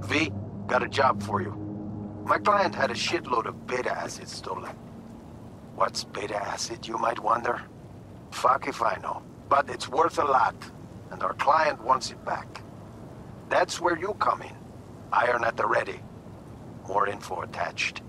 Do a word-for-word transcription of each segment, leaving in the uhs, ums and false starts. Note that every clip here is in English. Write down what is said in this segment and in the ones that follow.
V, got a job for you. My client had a shitload of beta acid stolen. What's beta acid, you might wonder? Fuck if I know. But it's worth a lot, and our client wants it back. That's where you come in. Iron at the ready. More info attached.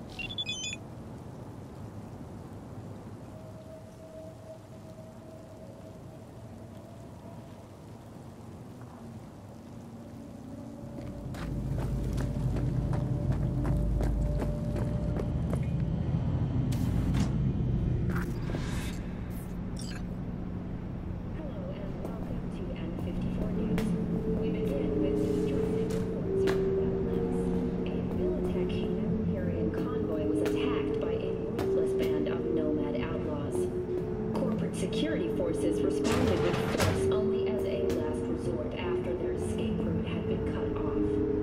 Security forces responded with force only as a last resort after their escape route had been cut off.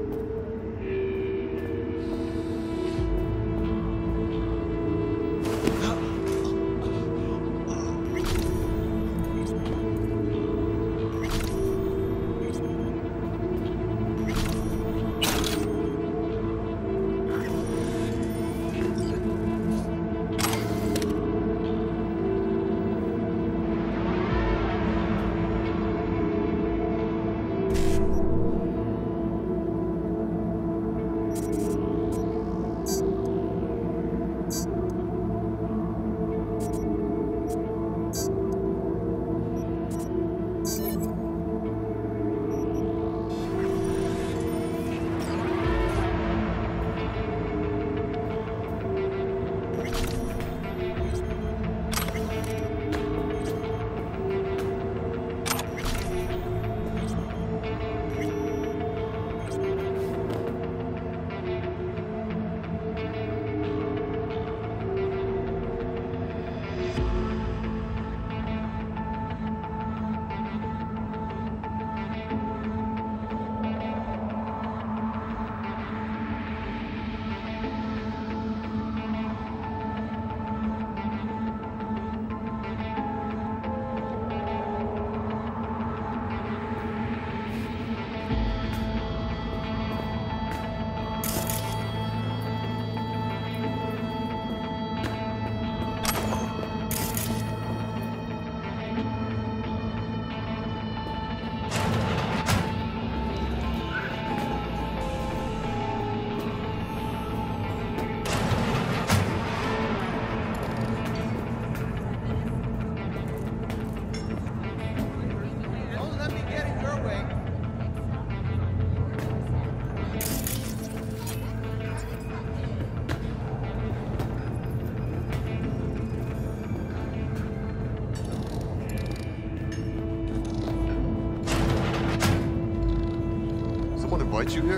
Invite you here?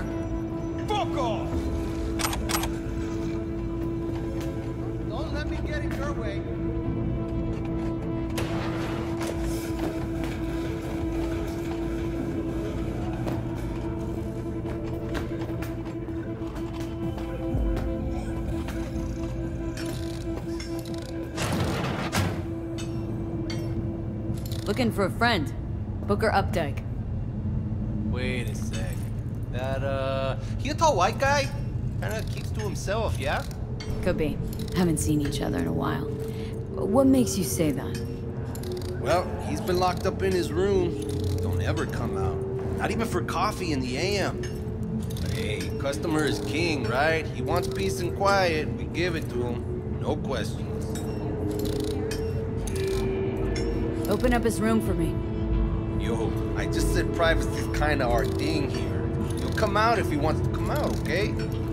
Fuck off! Don't let me get in your way. Looking for a friend. Booker Updike. Wait a sec. That, uh... he a tall white guy? Kinda keeps to himself, yeah? Could be. Haven't seen each other in a while. What makes you say that? Well, he's been locked up in his room. Don't ever come out. Not even for coffee in the A M. But hey, customer is king, right? He wants peace and quiet. We give it to him. No questions. Open up his room for me. Yo, I just said privacy's kinda our thing here. He'll come out if he wants to come out, okay?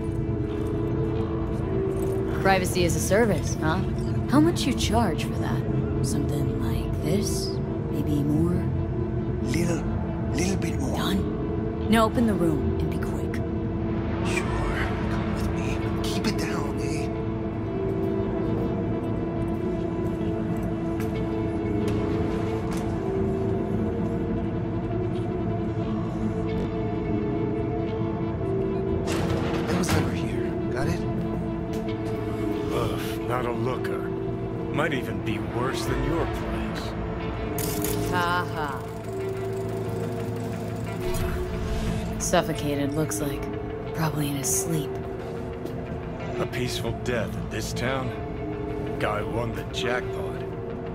Privacy as a service, huh? How much you charge for that? Something like this? Maybe more? Little, little bit more. Done? Now open the room and be quick. Sure, come with me. Keep it down, eh? That was over here. Got it? Ugh, not a looker. Might even be worse than your place. Ha ha. Suffocated, looks like. Probably in his sleep. A peaceful death in this town? Guy won the jackpot.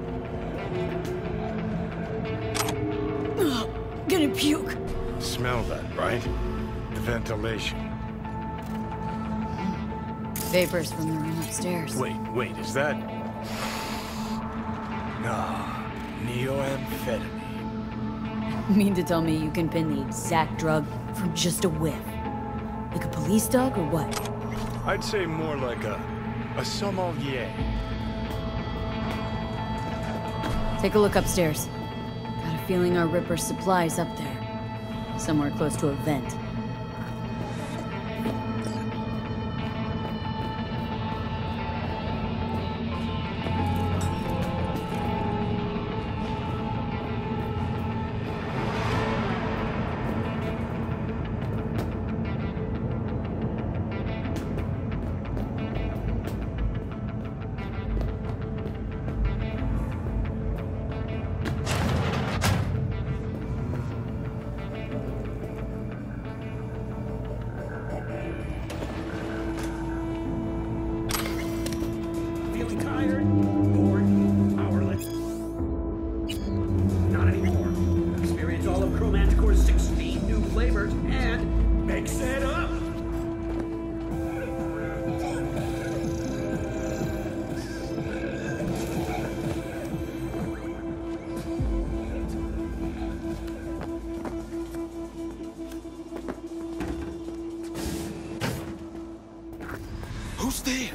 Ugh, gonna puke. Smell that, right? The ventilation. Vapors from the room upstairs. Wait, wait, is that... Ah, neoamphetamine. Mean to tell me you can pin the exact drug from just a whiff? Like a police dog or what? I'd say more like a... a sommelier. Take a look upstairs. Got a feeling our Ripper's supply's up there. Somewhere close to a vent. Feeling tired? Bored? Powerless? Not anymore. Experience all of Chromanticore's sixteen new flavors and mix it up! Who's there?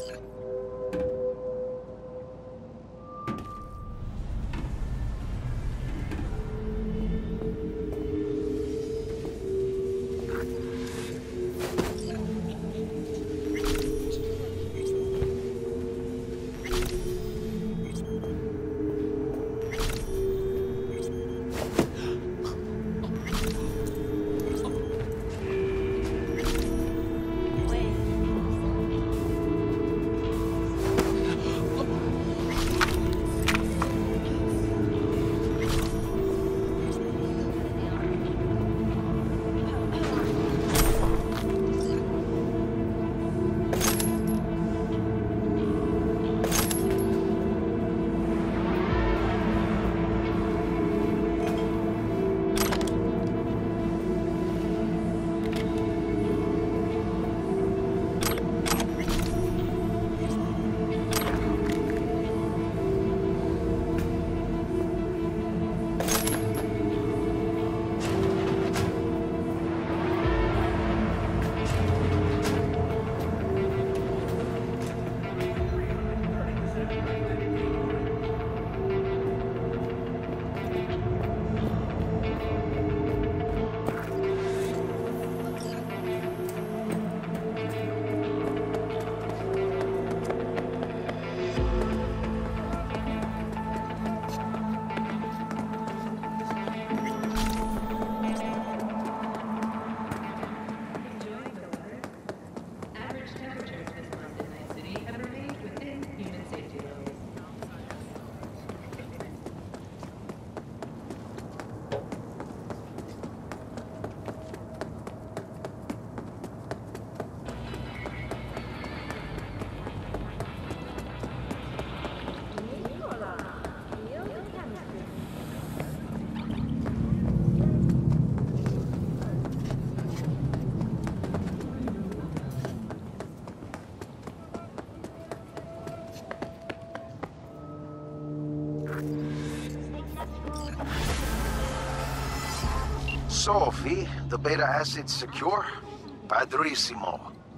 So, V, the beta acid's secure? Padrissimo.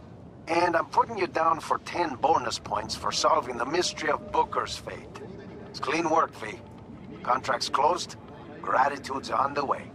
And I'm putting you down for ten bonus points for solving the mystery of Booker's fate. It's clean work, V. Contract's closed. Gratitude's on the way.